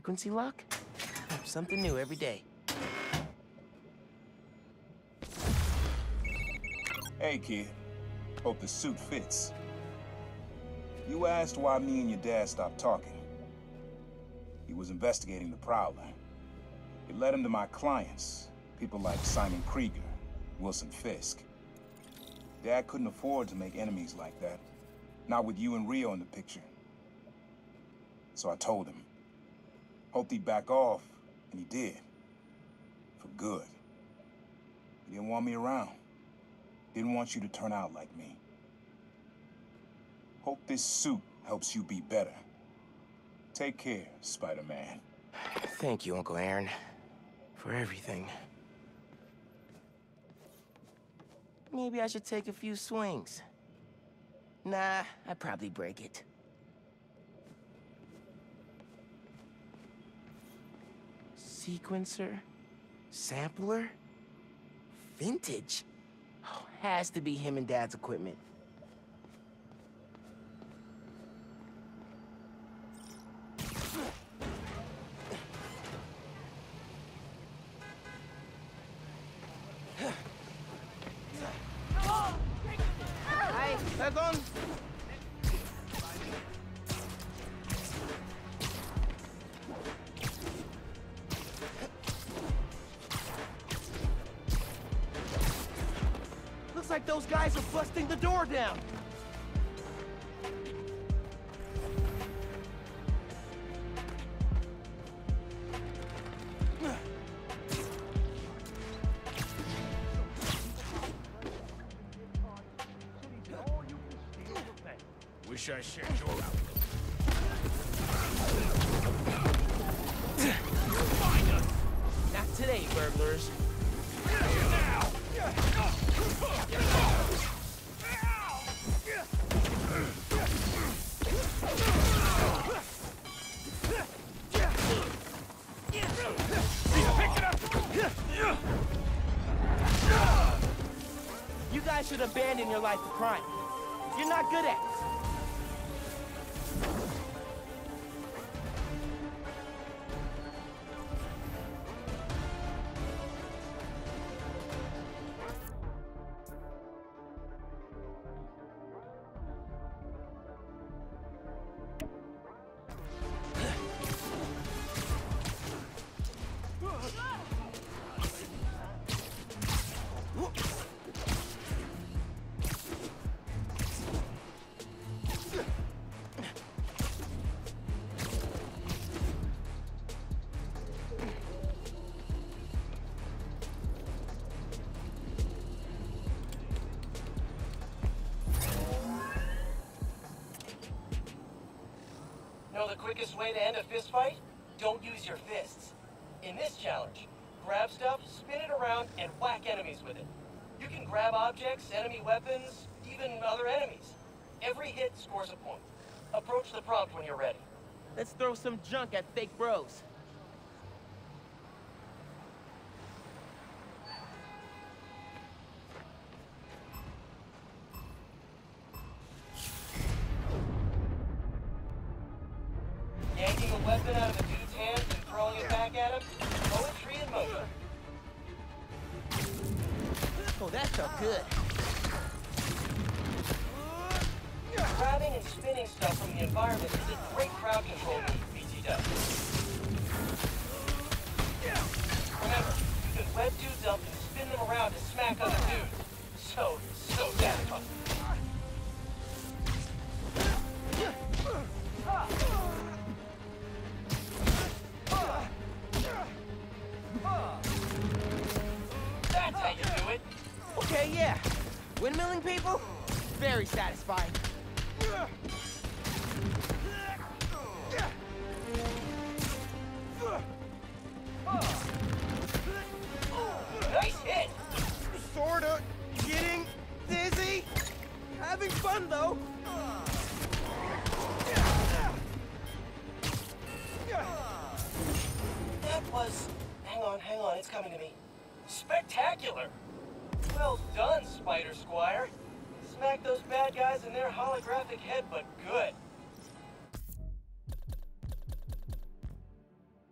frequency lock? Something new every day. Hey, kid. Hope the suit fits. You asked why me and your dad stopped talking. He was investigating the Prowler. It led him to my clients, people like Simon Krieger, Wilson Fisk. Dad couldn't afford to make enemies like that. Not with you and Rio in the picture. So I told him. Hoped he'd back off, and he did. For good. He didn't want me around. Didn't want you to turn out like me. Hope this suit helps you be better. Take care, Spider-Man. Thank you, Uncle Aaron, for everything. Maybe I should take a few swings. Nah, I'd probably break it. Sequencer? Sampler? Vintage? Oh, has to be him and Dad's equipment. Hi, perdón. Looks like those guys are busting the door down. Wish I shared your outlook. Find us! Not today, burglars. Now! You guys should abandon your life of crime. You're not good at it. Know the quickest way to end a fist fight? Don't use your fists. In this challenge, grab stuff, spin it around, and whack enemies with it. You can grab objects, enemy weapons, even other enemies. Every hit scores a point. Approach the prompt when you're ready. Let's throw some junk at fake bros. Yanking a weapon out of a dude's hands and throwing it back at him? Poetry in motion. Oh, that felt good. Grabbing and spinning stuff from the environment is a great crowd control move, BT does. Remember, you can web dudes up and spin them around to smack other dudes. So satisfying. That's how you do it. Okay, yeah. Windmilling people? Very satisfying. Nice hit. Sorta. Getting dizzy. Having fun, though. That was... Hang on, it's coming to me. Spectacular! Well done, Spider Squire. Smack those bad guys in their holographic head, but good.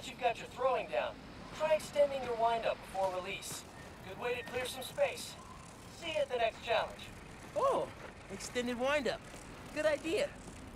that you've got your throwing down, try extending your windup before release. Good way to clear some space. See you at the next challenge. Oh, extended windup. Good idea.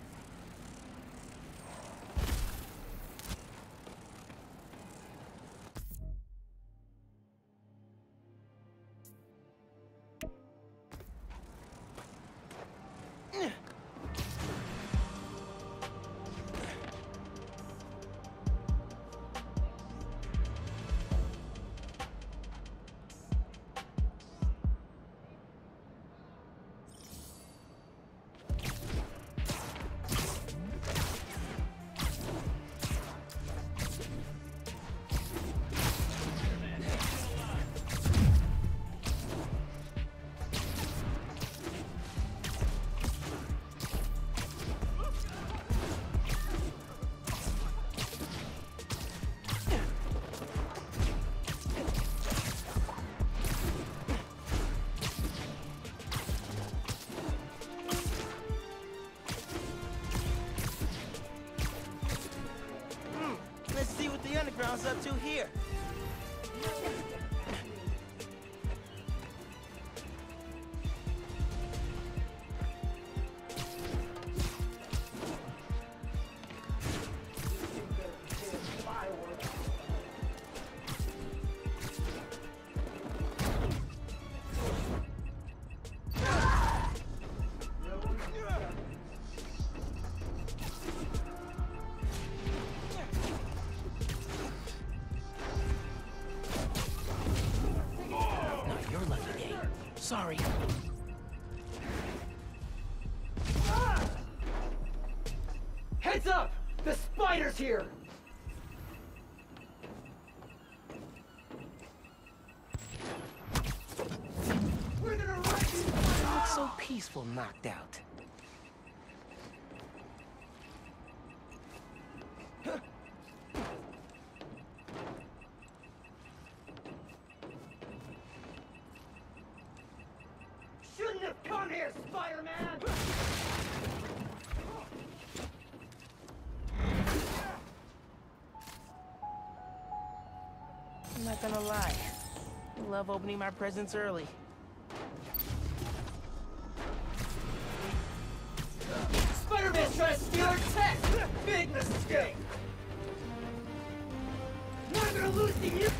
Let's see what the underground's up to here. Sorry. Heads up! The spider's here! We're gonna wreck you! You look so peaceful, knocked out. Shouldn't have come here, Spider-Man! I'm not gonna lie. I love opening my presents early. Spider-Man's trying to steal our tech! Big mistake! I'm gonna lose to you!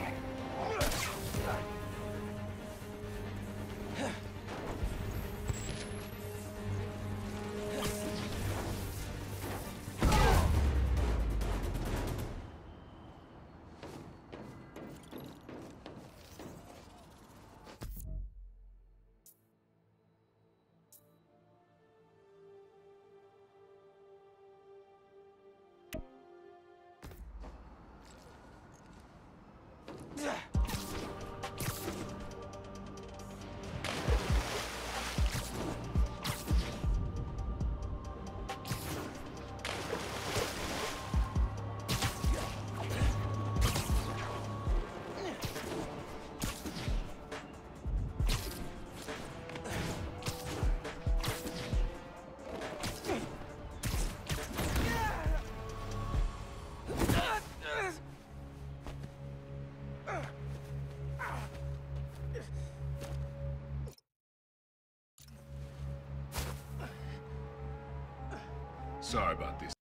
Sorry about this,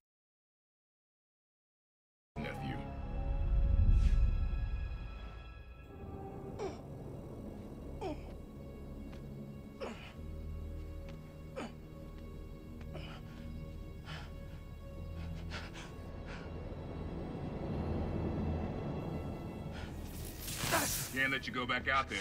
nephew. Can't let you go back out there.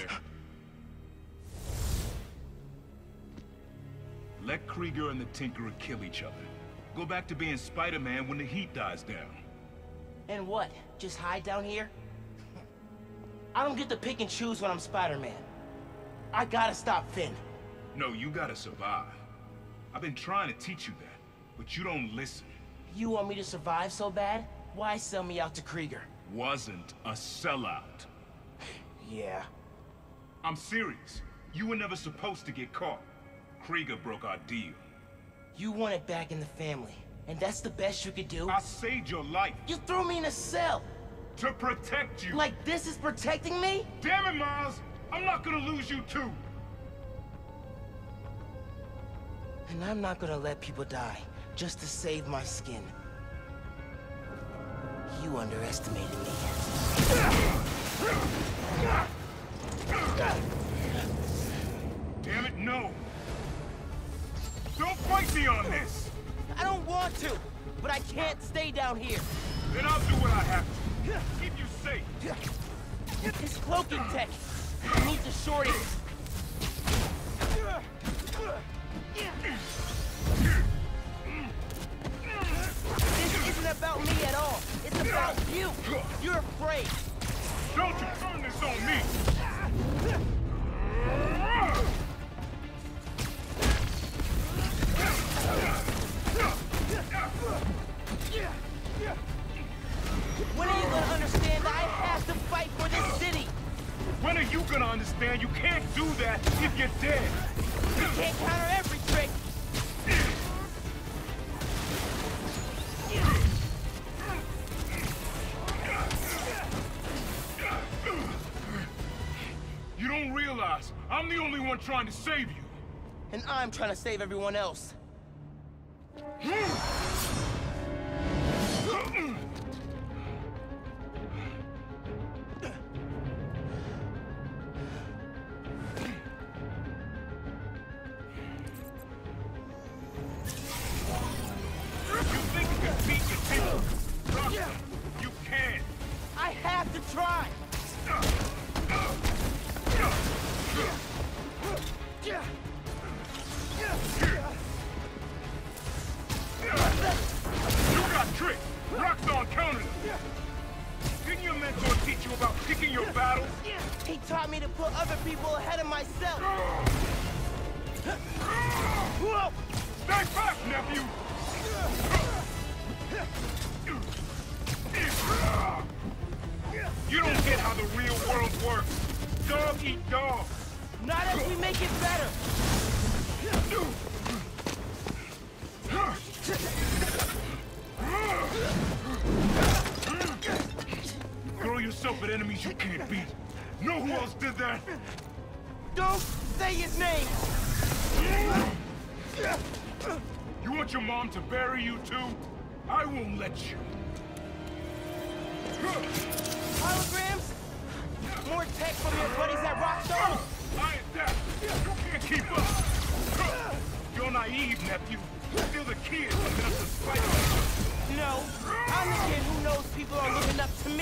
Let Krieger and the Tinkerer kill each other. Go back to being Spider-Man when the heat dies down. And what? Just hide down here? I don't get to pick and choose when I'm Spider-Man. I gotta stop Finn. No, you gotta survive. I've been trying to teach you that, but you don't listen. You want me to survive so bad? Why sell me out to Krieger? Wasn't a sellout. Yeah. I'm serious. You were never supposed to get caught. Krieger broke our deal. You want it back in the family, And that's the best you could do? I saved your life. You threw me in a cell! To protect you. Like this is protecting me? Damn it, Miles! I'm not gonna lose you too! And I'm not gonna let people die just to save my skin. You underestimated me. Damn it, no! Don't fight me on this! I don't want to, but I can't stay down here. Then I'll do what I have to. Keep you safe. This cloaking tech. I need the shorty. This isn't about me at all. It's about you. You're afraid. Don't you turn this on me! When are you gonna understand that I have to fight for this city? When are you gonna understand you can't do that if you're dead? You can't counter every trick. You don't realize I'm the only one trying to save you. And I'm trying to save everyone else. You think you can beat your team? Trust me, you can. I have to try. You got tricked. Roxxon countered him. Didn't your mentor teach you about picking your battles? He taught me to put other people ahead of myself. Whoa! Stay back, nephew! You don't get how the real world works. Dog eat dog. Not as we make it better. Throw yourself at enemies you can't beat. Know who else did that? Don't say his name. You want your mom to bury you too? I won't let you. Holograms? More tech from your buddies at Roxxon? I ain't that. You can't keep up. You're naive, nephew. Still the kid looking up to Spider-Man. No, I'm the kid who knows people are looking up to me.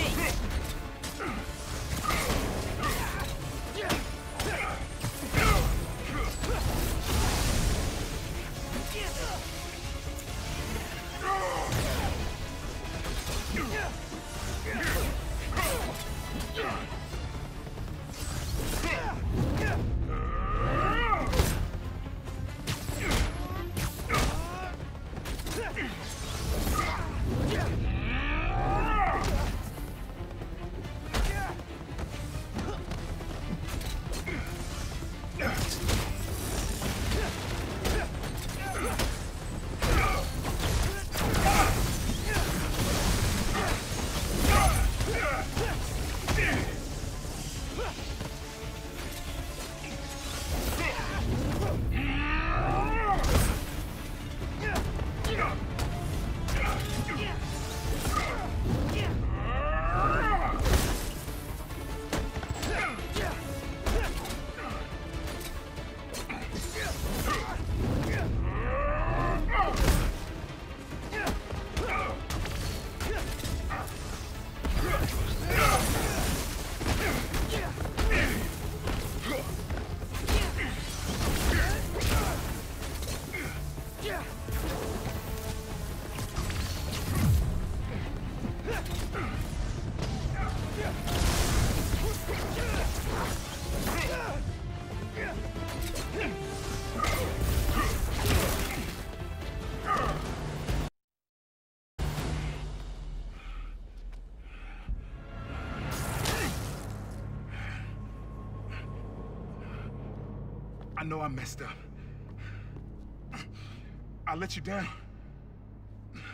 I know I messed up. I let you down.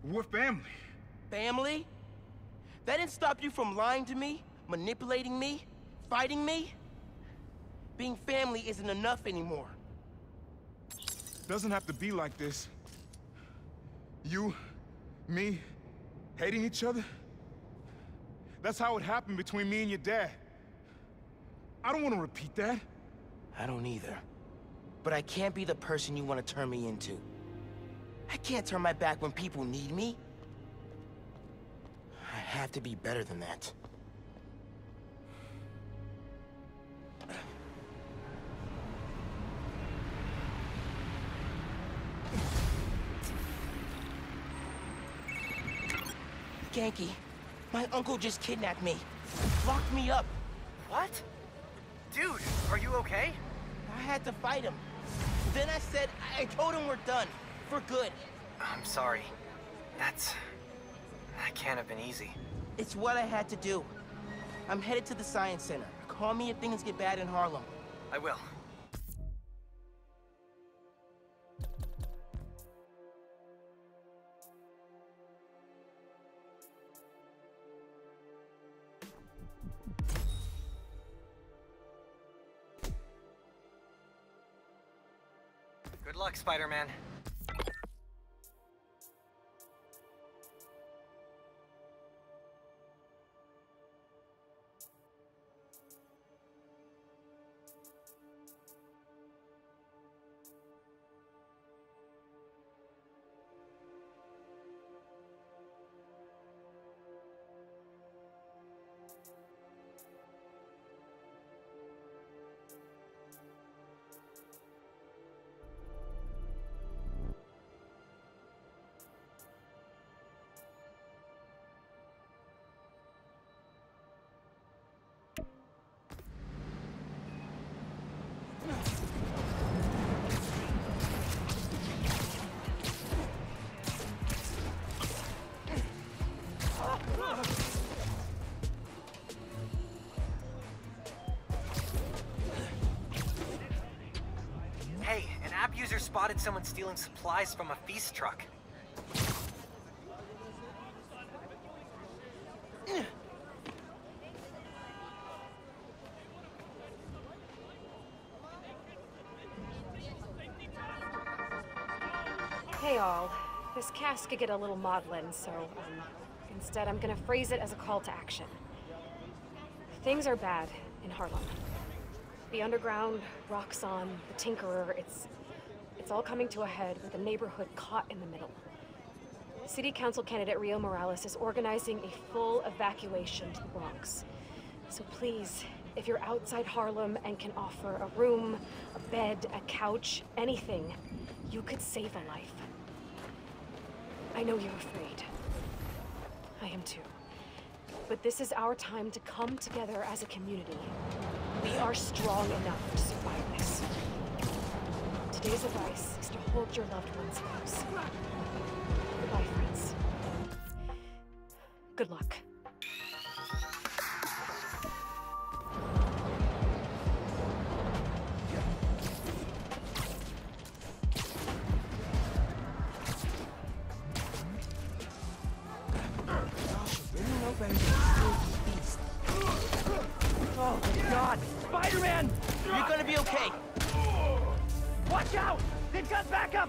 We're family. Family? That didn't stop you from lying to me, manipulating me, fighting me? Being family isn't enough anymore. Doesn't have to be like this. You, me, hating each other? That's how it happened between me and your dad. I don't want to repeat that. I don't either. But I can't be the person you want to turn me into. I can't turn my back when people need me. I have to be better than that. Ganke, my uncle just kidnapped me. Locked me up. What? Dude, are you okay? I had to fight him. Then I told him we're done. For good. I'm sorry. That can't have been easy. It's what I had to do. I'm headed to the Science Center. Call me if things get bad in Harlem. I will. Good luck, Spider-Man. Hey, an app user spotted someone stealing supplies from a feast truck. Hey all, this cast could get a little maudlin, so instead I'm gonna phrase it as a call to action. Things are bad in Harlem. The underground, Roxxon, the Tinkerer, it's all coming to a head with the neighborhood caught in the middle. City Council candidate Rio Morales is organizing a full evacuation to the Bronx. So please, if you're outside Harlem and can offer a room, a bed, a couch, anything, you could save a life. I know you're afraid. I am too. But this is our time to come together as a community. We are strong enough to survive this. Today's advice is to hold your loved ones close. Goodbye, friends. Good luck. Oh, God! Spider-Man! You're gonna be okay! Watch out! They've got backup!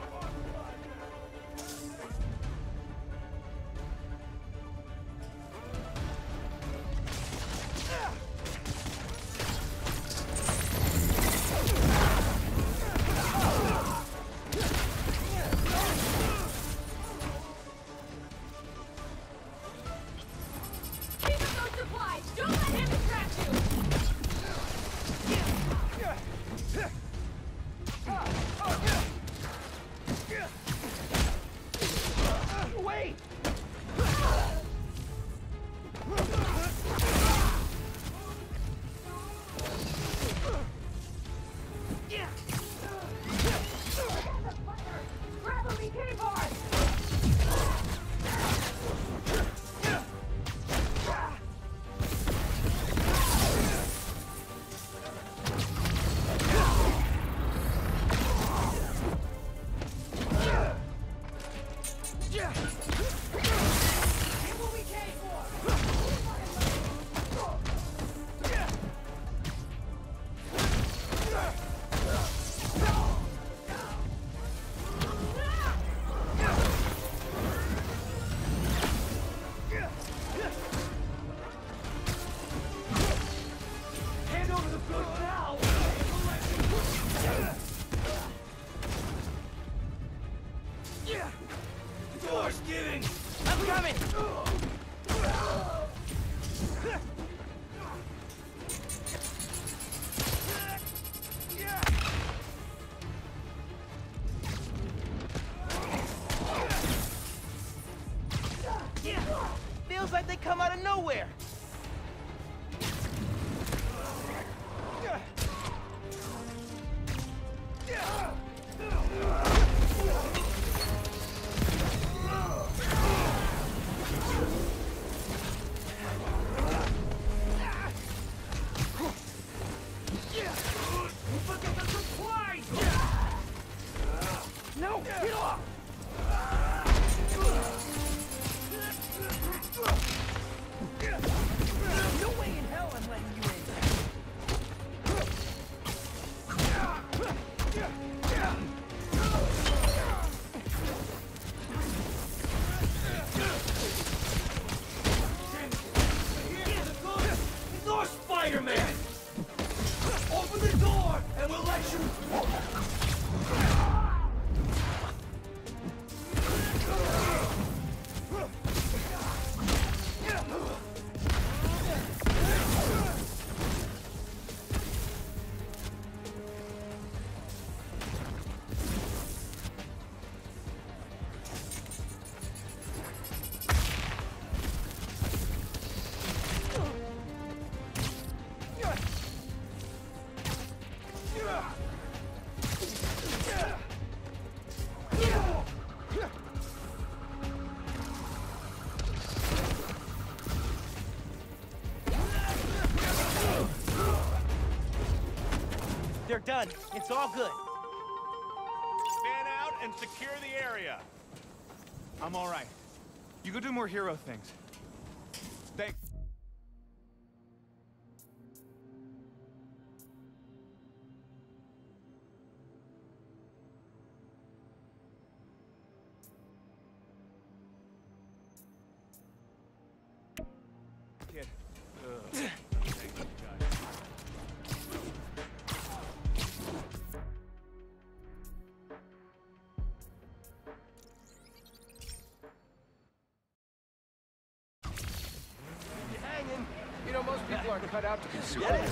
here, man! Open the door, and we'll let you... They're done. It's all good. Fan out and secure the area. I'm all right. You go do more hero things. Thanks. Kid. Thank you, guys. You're hanging. You know, most people aren't cut out to be superheroes.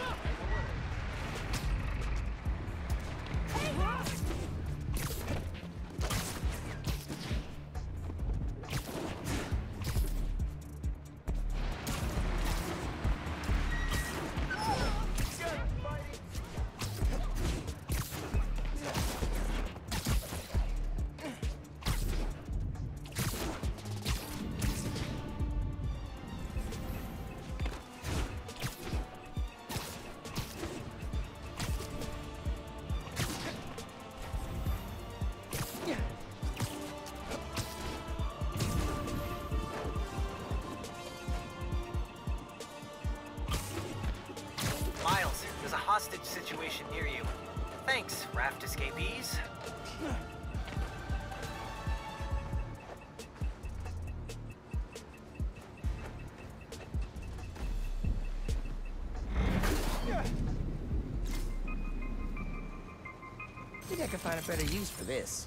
Miles, there's a hostage situation near you. Thanks, raft escapees. I think I can find a better use for this.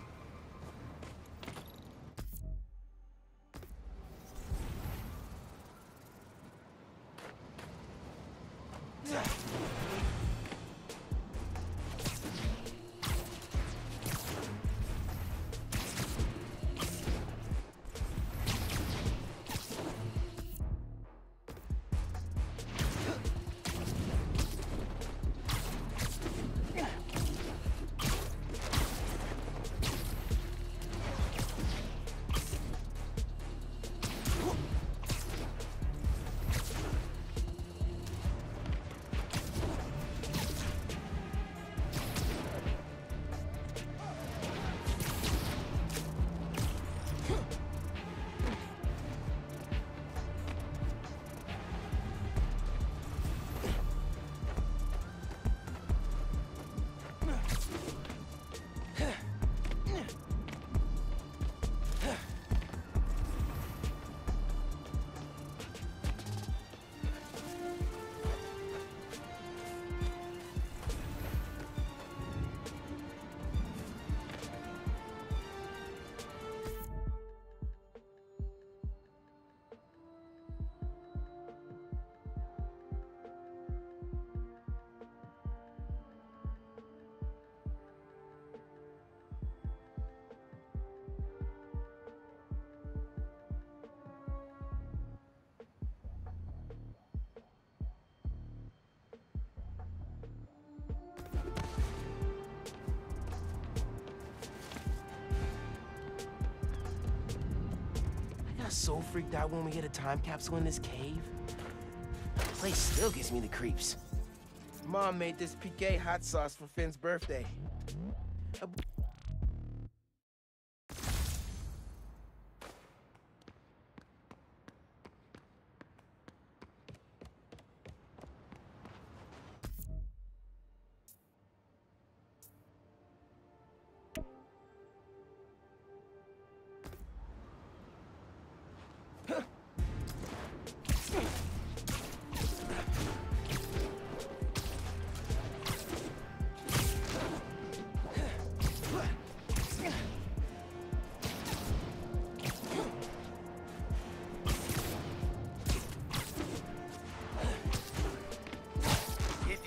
I got so freaked out when we hit a time capsule in this cave. The place still gives me the creeps. Mom made this piqué hot sauce for Finn's birthday.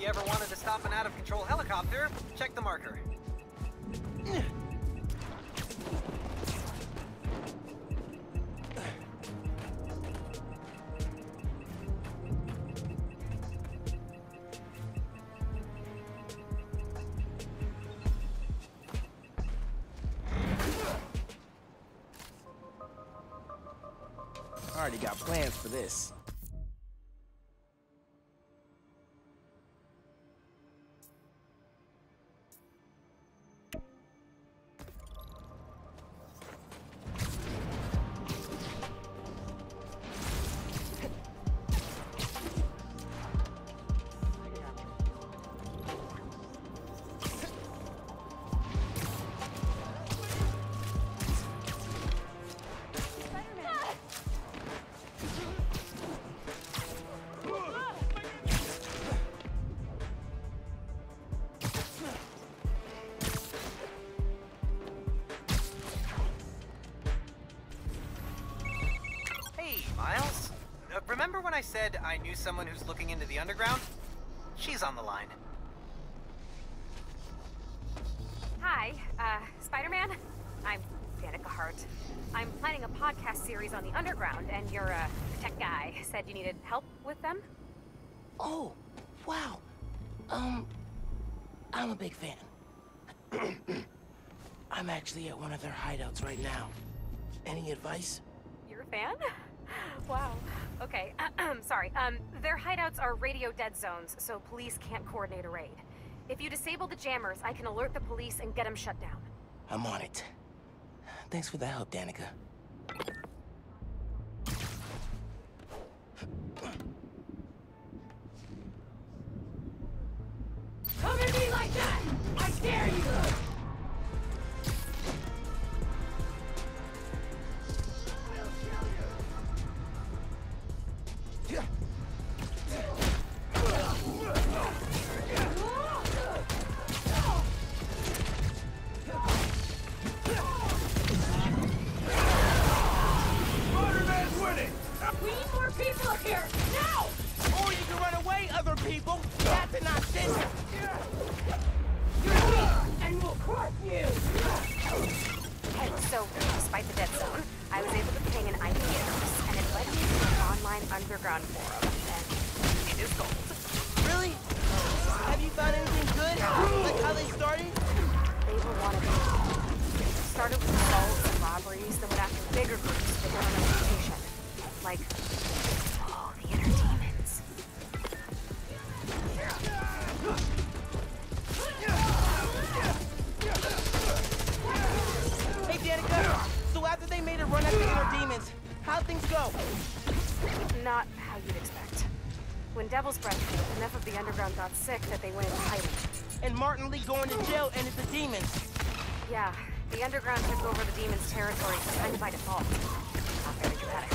ever wanted to stop an out-of-control helicopter, check the marker. I already got plans for this. Miles? Remember when I said I knew someone who's looking into the underground? She's on the line. Hi, Spider-Man? I'm Danica Hart. I'm planning a podcast series on the underground, and your, tech guy said you needed help with them? Oh, wow. I'm a big fan. I'm actually at one of their hideouts right now. Any advice? You're a fan? Wow. Okay, sorry. Their hideouts are radio dead zones, so police can't coordinate a raid. If you disable the jammers, I can alert the police and get them shut down. I'm on it. Thanks for the help, Danica. Come at me like that! I dare you! We need more people up here! Now! Or you can run away, other people! That's an option! You're weak, and we'll crush you! Okay, so, despite the dead zone, I was able to ping an IP address, and it led me to an online underground forum, and it is gold. Really? Have you found anything good? Like how they started? They were one of them. Started with assaults and robberies, then went after bigger groups with their own reputation. Like, oh, the inner demons. Hey, Danica. So after they made a run at the inner demons, how'd things go? Not how you'd expect. When Devil's Breath hit, enough of the underground got sick that they went into hiding. And Martin Lee going to jail ended the demons. Yeah, the underground took over the demons' territory kind of by default. Not very dramatic.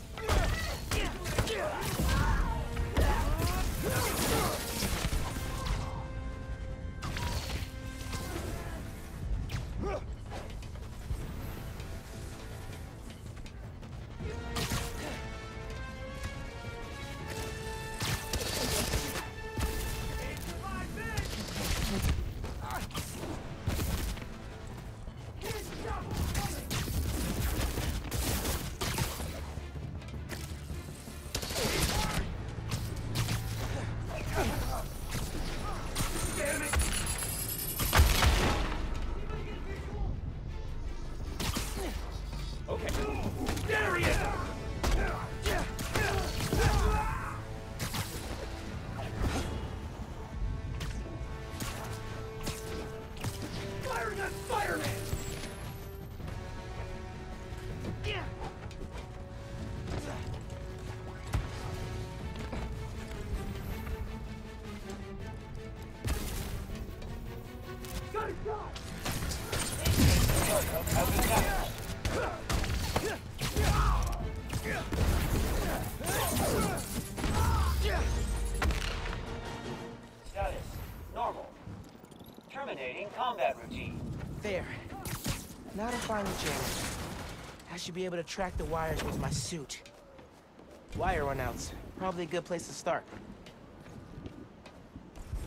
Status, normal. Terminating combat routine. There. Now to find the jammers. I should be able to track the wires with my suit. Wire runouts. Probably a good place to start.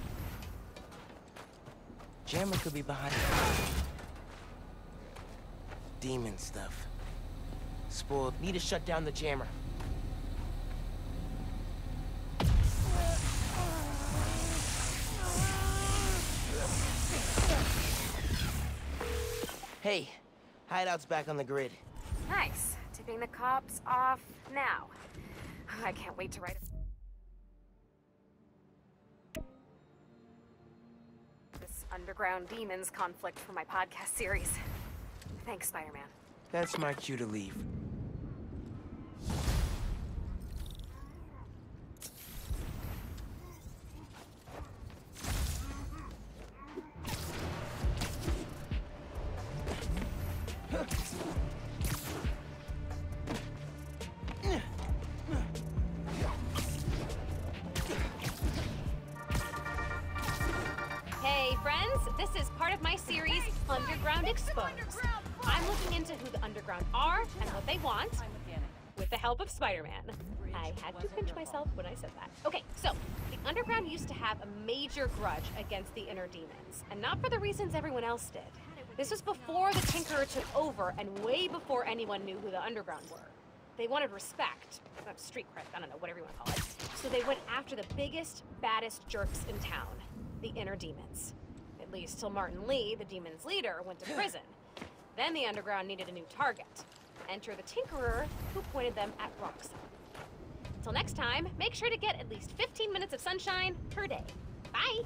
Jammer could be behind demon stuff. Spoiled. Need to shut down the jammer. Hey, hideout's back on the grid. Nice. Tipping the cops off now. I can't wait to write this underground demons conflict for my podcast series. Thanks, Spider-Man. That's my cue to leave. Hey, friends, this is part of my series, Underground Exposed. I'm looking into who the Underground are and what they want, with the help of Spider-Man. I had to pinch myself when I said that. Okay, so, the Underground used to have a major grudge against the Inner Demons, and not for the reasons everyone else did. This was before the Tinkerer took over, and way before anyone knew who the Underground were. They wanted respect, street cred, I don't know, whatever you want to call it. So they went after the biggest, baddest jerks in town, the Inner Demons. At least till Martin Lee, the Demons' leader, went to prison. Then the Underground needed a new target. Enter the Tinkerer, who pointed them at Roxxon. Until next time, make sure to get at least 15 minutes of sunshine per day. Bye!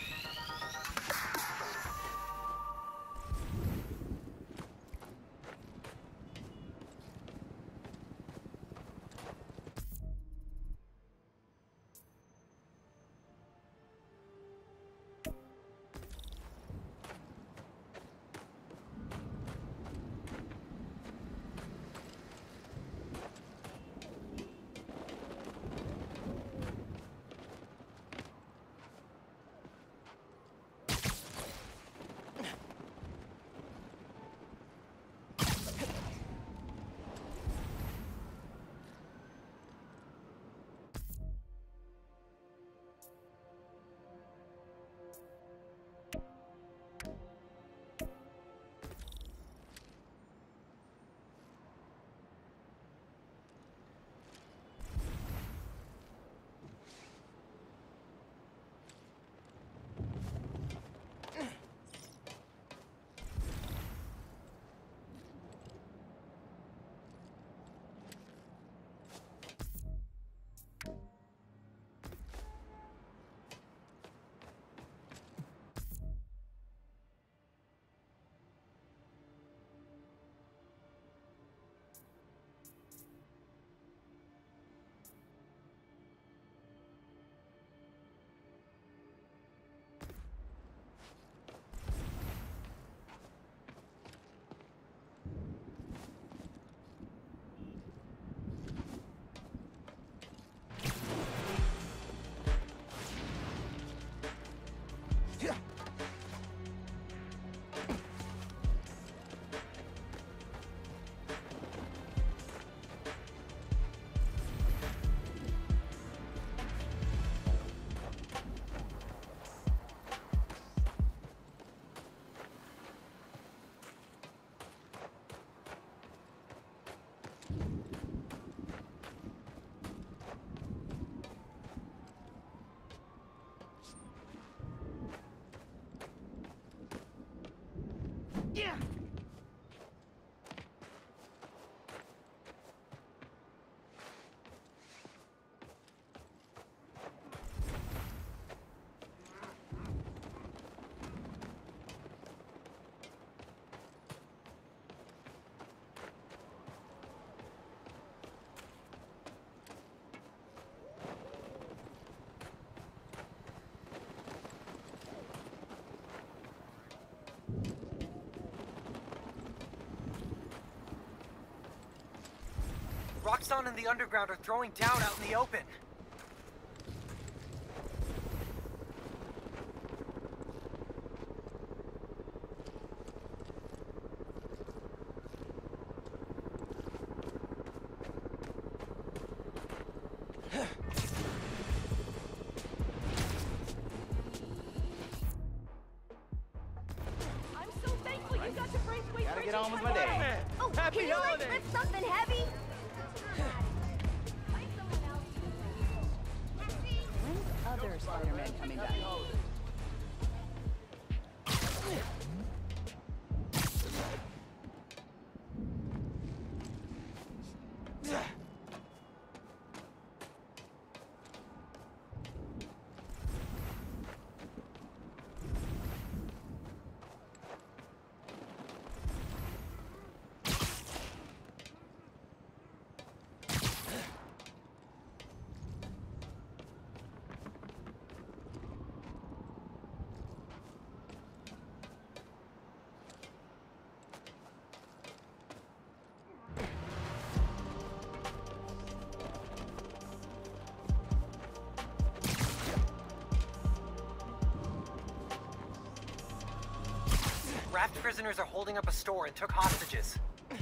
Yeah! Roxxon and the Underground are throwing down out in the open. on with my day. Oh, Happy can you holidays. lift something heavy? When's other Spider-Man coming back? Raft prisoners are holding up a store and took hostages.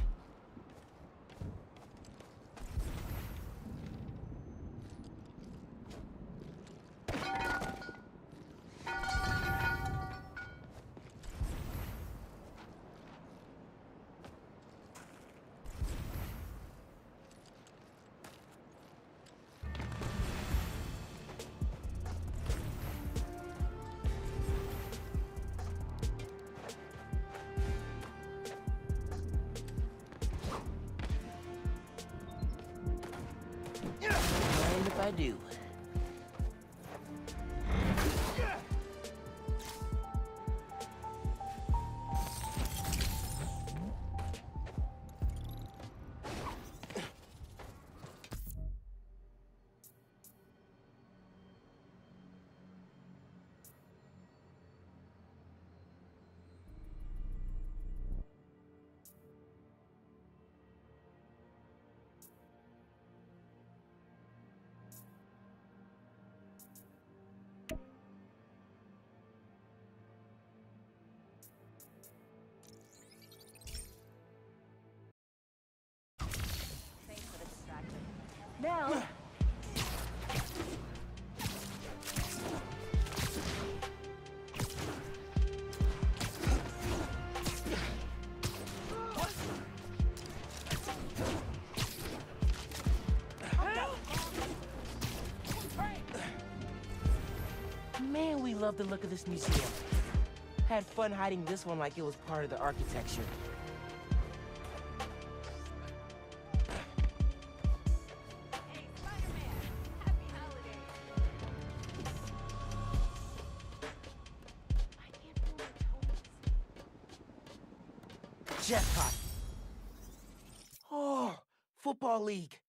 Mind if I do? Now, Man, we love the look of this museum. Had fun hiding this one like it was part of the architecture. Jackpot. Oh, football league.